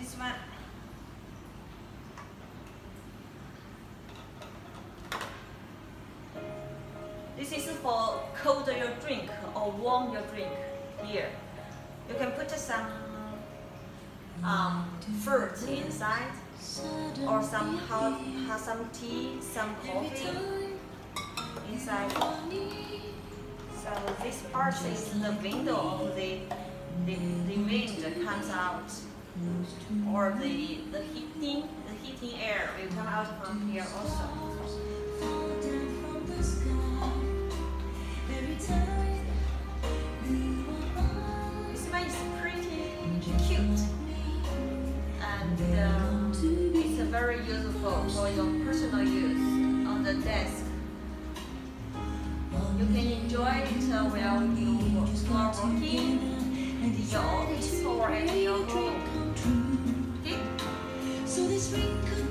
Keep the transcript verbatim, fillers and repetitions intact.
this one. This is for cold your drink or warm your drink. Here, you can put some um, fruit inside, or some hot, some tea, some coffee inside. So this part is the window of the the, the wind comes out, or the the heating the heating air will come out from here also. This one is pretty cute, and uh, it's very useful for your personal use on the desk. You can enjoy it uh, while you are working in your office or at your home. Okay?